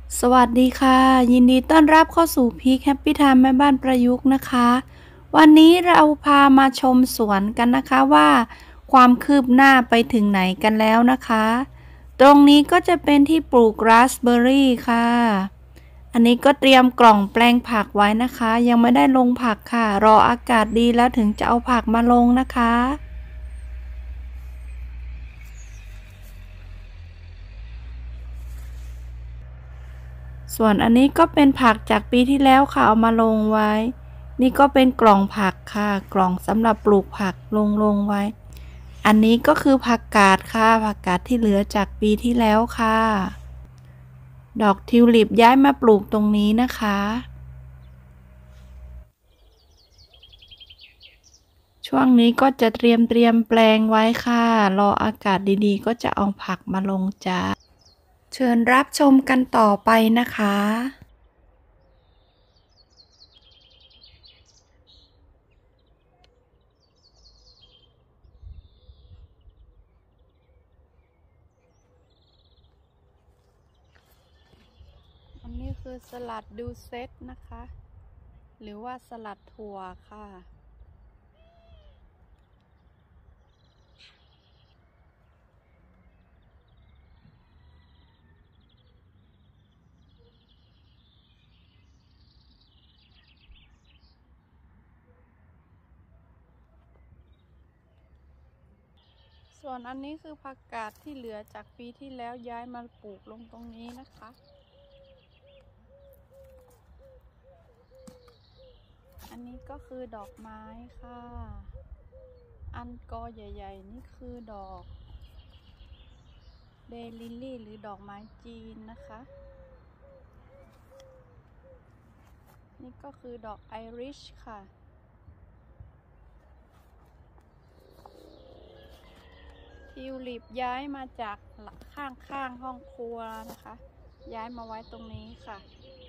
สวัสดีค่ะยินดีต้อนรับเข้าสู่พีคแฮปปี้ไทม์แม่บ้านประยุกต์นะคะวันนี้เราพามาชมสวนกันนะคะว่าความคืบหน้าไปถึงไหนกันแล้วนะคะตรงนี้ก็จะเป็นที่ปลูกราสเบอร์รี่ค่ะอันนี้ก็เตรียมกล่องแปลงผักไว้นะคะยังไม่ได้ลงผักค่ะรออากาศดีแล้วถึงจะเอาผักมาลงนะคะส่วนอันนี้ก็เป็นผักจากปีที่แล้วค่ะเอามาลงไว้ นี่ก็เป็นกล่องผักค่ะกล่องสำหรับปลูกผักลงไว้อันนี้ก็คือผักกาดค่ะผักกาดที่เหลือจากปีที่แล้วค่ะดอกทิวลิปย้ายมาปลูกตรงนี้นะคะช่วงนี้ก็จะเตรียมแปลงไว้ค่ะรออากาศดีๆก็จะเอาผักมาลงจ้าเชิญรับชมกันต่อไปนะคะอันนี้คือสลัดดูเซตนะคะหรือว่าสลัดถั่วค่ะ ส่วนอันนี้คือผักกาดที่เหลือจากปีที่แล้วย้ายมาปลูกลงตรงนี้นะคะ อันนี้ก็คือดอกไม้ค่ะ อันกอใหญ่ๆนี่คือดอกเดลิลลี่หรือดอกไม้จีนนะคะ นี่ก็คือดอกไอริชค่ะทิวลิปย้ายมาจากข้างห้องครัวนะคะ ย้ายมาไว้ตรงนี้ค่ะ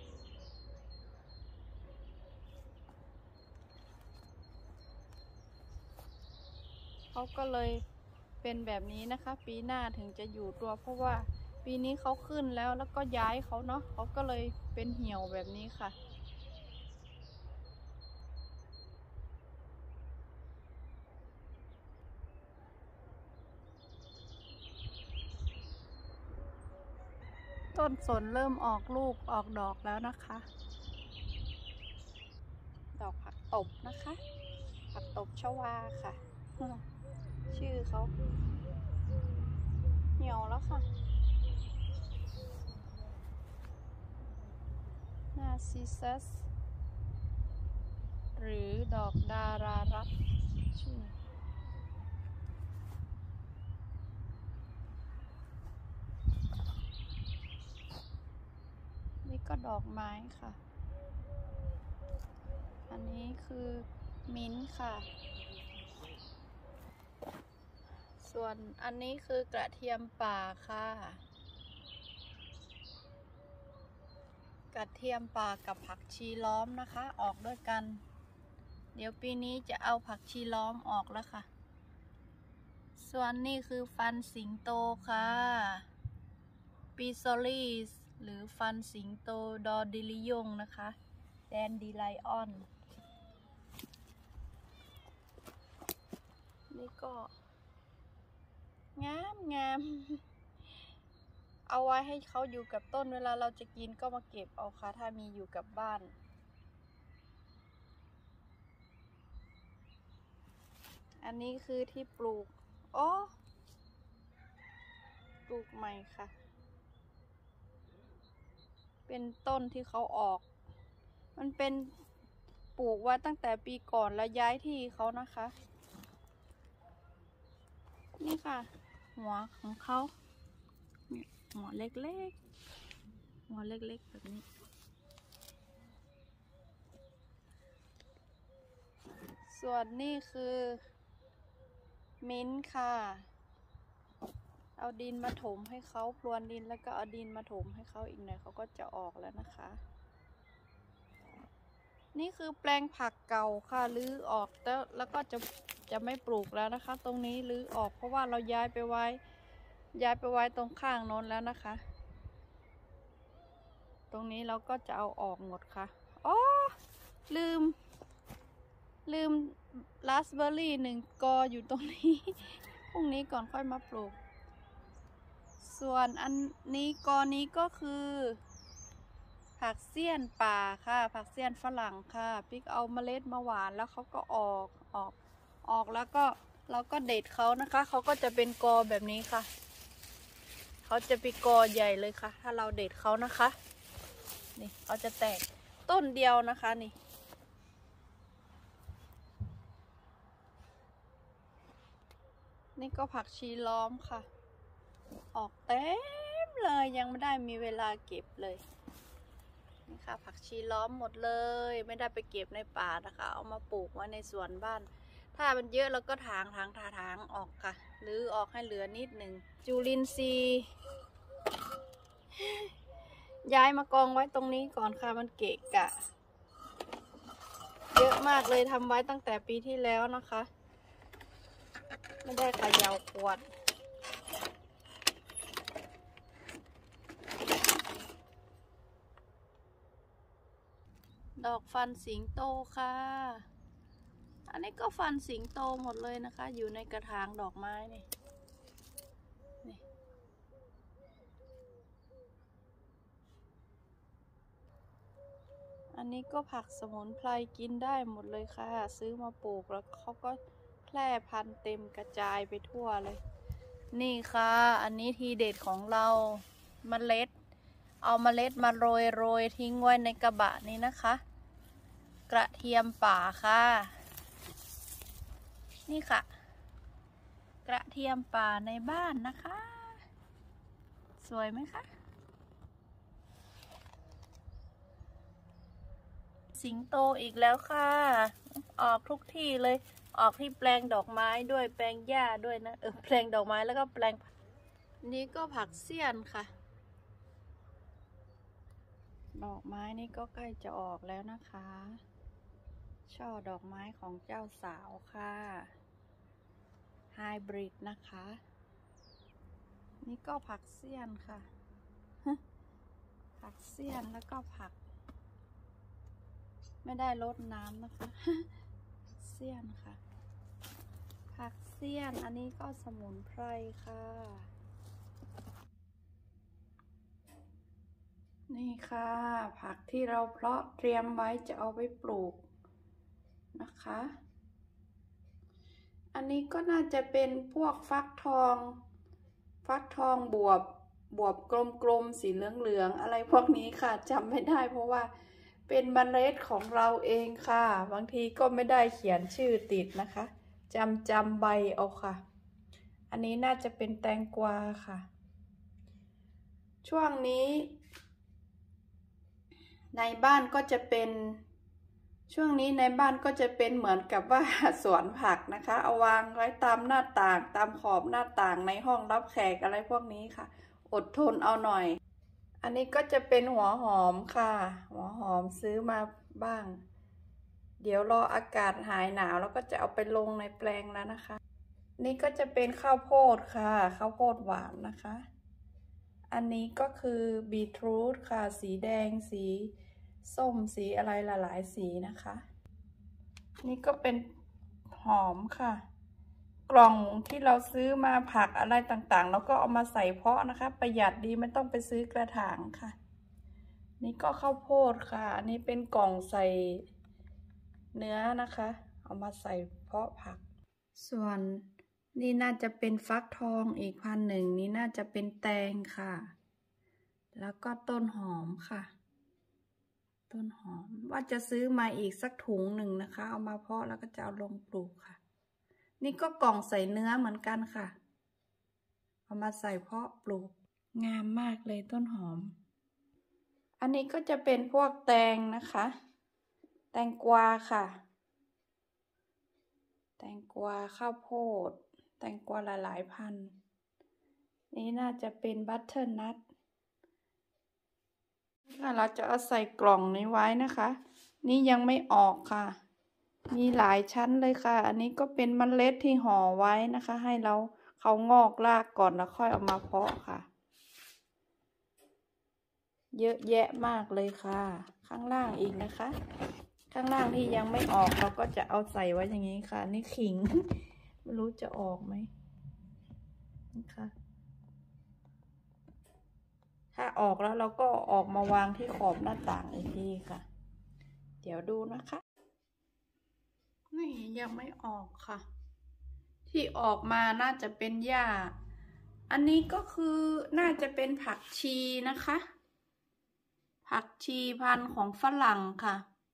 เขาก็เลยเป็นแบบนี้นะคะปีหน้าถึงจะอยู่ตัวเพราะว่าปีนี้เขาขึ้นแล้วก็ย้ายเขาเนาะเขาก็เลยเป็นเหี่ยวแบบนี้ค่ะต้นสนเริ่มออกลูกออกดอกแล้วนะคะดอกผักตบนะคะผักตบชวาค่ะชื่อเขาเหี่ยวแล้วค่ะนาซิสซัสหรือดอกดารารักชื่อนี่ก็ดอกไม้ค่ะอันนี้คือมิ้นท์ค่ะส่วนอันนี้คือกระเทียมป่าค่ะกระเทียมป่ากับผักชีล้อมนะคะออกด้วยกันเดี๋ยวปีนี้จะเอาผักชีล้อมออกแล้วค่ะส่วนนี่คือฟันสิงโตค่ะปีโซลีสหรือฟันสิงโตดอดิลิยงนะคะแดนดีไลออนนี่ก็งามเอาไว้ให้เขาอยู่กับต้นเวลาเราจะกินก็มาเก็บเอาค่ะถ้ามีอยู่กับบ้านอันนี้คือที่ปลูกโอ้ปลูกใหม่ค่ะเป็นต้นที่เขาออกมันเป็นปลูกไว้ตั้งแต่ปีก่อนแล้วย้ายที่เขานะคะนี่ค่ะหัวของเขาหัวเล็กๆหัวเล็กๆแบบนี้ส่วนนี่คือมิ้นท์ค่ะเอาดินมาถมให้เขาพรวนดินแล้วก็เอาดินมาถมให้เขาอีกหน่อยเขาก็จะออกแล้วนะคะนี่คือแปลงผักเก่าค่ะรื้อออกแล้วก็จะไม่ปลูกแล้วนะคะตรงนี้รื้อออกเพราะว่าเราย้ายไปไว้ตรงข้างโน้นแล้วนะคะตรงนี้เราก็จะเอาออกหมดค่ะอ๋อลืมราสเบอร์รี่1 กออยู่ตรงนี้ พรุ่งนี้ก่อนค่อยมาปลูกส่วนอันนี้กอนี้ก็คือผักเสี้ยนป่าค่ะผักเสี้ยนฝรั่งค่ะปิ๊กเอาเมล็ดมาหวานแล้วเขาก็ออกแล้วก็เราก็เด็ดเขานะคะเขาก็จะเป็นกอแบบนี้ค่ะเขาจะเป็นกอใหญ่เลยค่ะถ้าเราเด็ดเขานะคะนี่เขาจะแตกต้นเดียวนะคะนี่ก็ผักชีล้อมค่ะออกเต็มเลยยังไม่ได้มีเวลาเก็บเลยนี่ค่ะผักชีล้อมหมดเลยไม่ได้ไปเก็บในป่านะคะเอามาปลูกไว้ในสวนบ้านถ้ามันเยอะเราก็ถางออกค่ะหรือออกให้เหลือนิดหนึ่งจุลินทรีย์ย้ายมากองไว้ตรงนี้ก่อนค่ะมันเกะกะเยอะมากเลยทำไว้ตั้งแต่ปีที่แล้วนะคะไม่ได้เขย่าขวดดอกฟันสิงโตค่ะอันนี้ก็ฟันสิงโตหมดเลยนะคะอยู่ในกระถางดอกไม้นี่อันนี้ก็ผักสมุนไพรกินได้หมดเลยค่ะซื้อมาปลูกแล้วเขาก็แพร่พันธุ์เต็มกระจายไปทั่วเลยนี่ค่ะอันนี้ทีเด็ดของเราเมล็ดเอาเมล็ดมาโรยทิ้งไว้ในกระบะนี้นะคะกระเทียมป่าค่ะนี่ค่ะกระเทียมป่าในบ้านนะคะสวยไหมคะสิงโตอีกแล้วค่ะออกทุกที่เลยออกที่แปลงดอกไม้ด้วยแปลงหญ้าด้วยนะแปลงดอกไม้แล้วก็แปลงนี้ก็ผักเสี้ยนค่ะดอกไม้นี่ก็ใกล้จะออกแล้วนะคะช่อดอกไม้ของเจ้าสาวค่ะไฮบริดนะคะนี่ก็ผักเสี้ยนค่ะผักเสี้ยนแล้วก็ผักไม่ได้รดน้ำนะคะเสี้ยนค่ะผักเสี้ยนอันนี้ก็สมุนไพรค่ะนี่ค่ะผักที่เราเพาะเตรียมไว้จะเอาไปปลูกนะคะอันนี้ก็น่าจะเป็นพวกฟักทองบวบกลมๆสีเหลืองๆอะไรพวกนี้ค่ะจำไม่ได้เพราะว่าเป็นเมล็ดของเราเองค่ะบางทีก็ไม่ได้เขียนชื่อติดนะคะจำใบเอาค่ะอันนี้น่าจะเป็นแตงกวาค่ะช่วงนี้ในบ้านก็จะเป็นช่วงนี้ในบ้านก็จะเป็นเหมือนกับว่าสวนผักนะคะเอาวางไว้ตามหน้าต่างตามขอบหน้าต่างในห้องรับแขกอะไรพวกนี้ค่ะอดทนเอาหน่อยอันนี้ก็จะเป็นหัวหอมค่ะหัวหอมซื้อมาบ้างเดี๋ยวรออากาศหายหนาวแล้วก็จะเอาไปลงในแปลงแล้วนะคะนี่ก็จะเป็นข้าวโพดค่ะข้าวโพดหวานนะคะอันนี้ก็คือบีทรูทค่ะสีแดงสีส้มสีอะไรหลายๆสีนะคะนี่ก็เป็นหอมค่ะกล่องที่เราซื้อมาผักอะไรต่างๆแล้วก็เอามาใส่เพาะนะคะประหยัดดีไม่ต้องไปซื้อกระถางค่ะนี่ก็ข้าวโพดค่ะอันนี้เป็นกล่องใส่เนื้อนะคะเอามาใส่เพาะผักส่วนนี่น่าจะเป็นฟักทองอีกพันหนึ่งนี่น่าจะเป็นแตงค่ะแล้วก็ต้นหอมค่ะต้นหอมว่าจะซื้อมาอีกสักถุงหนึ่งนะคะเอามาเพาะแล้วก็จะเอาลงปลูกค่ะนี่ก็กล่องใส่เนื้อเหมือนกันค่ะเอามาใส่เพาะปลูกงามมากเลยต้นหอมอันนี้ก็จะเป็นพวกแตงนะคะแตงกวาค่ะแตงกวาข้าวโพดแตงกวาหลายๆพันนี้น่าจะเป็นบัตเตอร์นัทเราจะเอาใส่กล่องนี้ไว้นะคะนี่ยังไม่ออกค่ะมีหลายชั้นเลยค่ะอันนี้ก็เป็นเมล็ดที่ห่อไว้นะคะให้เขางอกรากก่อนแล้วค่อยเอามาเพาะค่ะเยอะแยะมากเลยค่ะข้างล่างอีกนะคะข้างล่างที่ยังไม่ออกเราก็จะเอาใส่ไว้อย่างนี้ค่ะนี่ขิง ไม่รู้จะออกไหมนะคะถ้าออกแล้วเราก็ออกมาวางที่ขอบหน้าต่างอีกทีค่ะเดี๋ยวดูนะคะนี่ยังไม่ออกค่ะที่ออกมาน่าจะเป็นหญ้าอันนี้ก็คือน่าจะเป็นผักชีนะคะผักชีพันธุ์ของฝรั่งค่ะ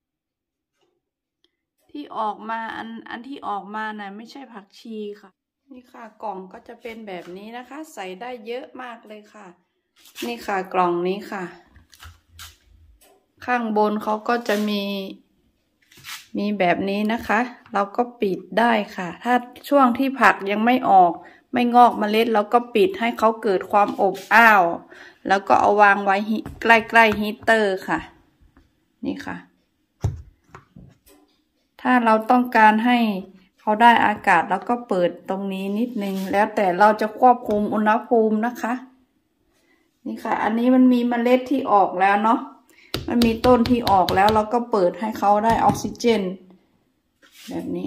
ที่ออกมาอันที่ออกมาน่ะไม่ใช่ผักชีค่ะนี่ค่ะกล่องก็จะเป็นแบบนี้นะคะใส่ได้เยอะมากเลยค่ะนี่ค่ะกล่องนี้ค่ะข้างบนเขาก็จะมีแบบนี้นะคะเราก็ปิดได้ค่ะถ้าช่วงที่ผักยังไม่ออกไม่งอกเมล็ดเราก็ปิดให้เขาเกิดความอบอ้าวแล้วก็เอาวางไว้ใกล้ๆฮีเตอร์ค่ะนี่ค่ะถ้าเราต้องการให้เขาได้อากาศแล้วก็เปิดตรงนี้นิดนึงแล้วแต่เราจะควบคุมอุณหภูมินะคะนี่ค่ะอันนี้มันมีเมล็ดที่ออกแล้วเนาะมันมีต้นที่ออกแล้วเราก็เปิดให้เขาได้ออกซิเจนแบบนี้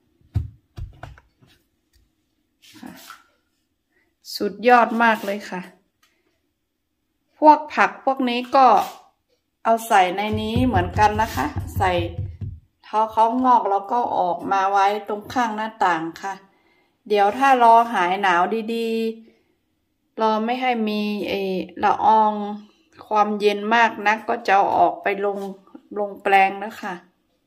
ค่ะสุดยอดมากเลยค่ะพวกผักพวกนี้ก็เอาใส่ในนี้เหมือนกันนะคะใส่เขางอกแล้วก็ออกมาไว้ตรงข้างหน้าต่างค่ะเดี๋ยวถ้ารอหายหนาวดีๆรอไม่ให้มีละอองความเย็นมากนักก็จะเอาออกไปลงแปลงนะคะ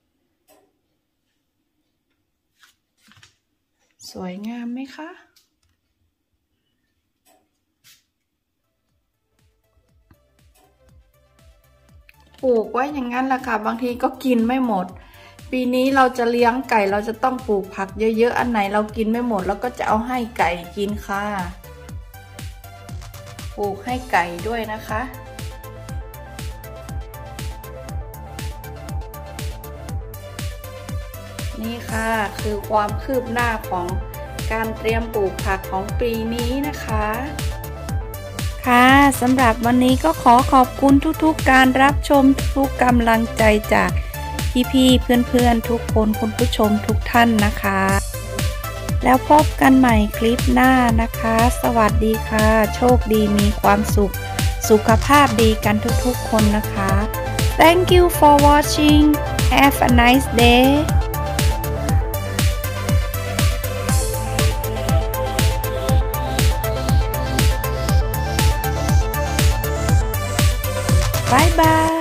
สวยงามไหมคะปลูกไว้อย่างนั้นแหละค่ะบางทีก็กินไม่หมดปีนี้เราจะเลี้ยงไก่เราจะต้องปลูกผักเยอะๆอันไหนเรากินไม่หมดแล้วก็จะเอาให้ไก่กินค่ะปลูกให้ไก่ด้วยนะคะนี่ค่ะคือความคืบหน้าของการเตรียมปลูกผักของปีนี้นะคะค่ะสำหรับวันนี้ก็ขอบคุณทุกๆการรับชมทุกกำลังใจจากพี่ๆเพื่อนๆทุกคนคุณผู้ชมทุกท่านนะคะแล้วพบกันใหม่คลิปหน้านะคะสวัสดีค่ะโชคดีมีความสุขภาพดีกันทุกๆคนนะคะ Thank you for watching Have a nice day Bye bye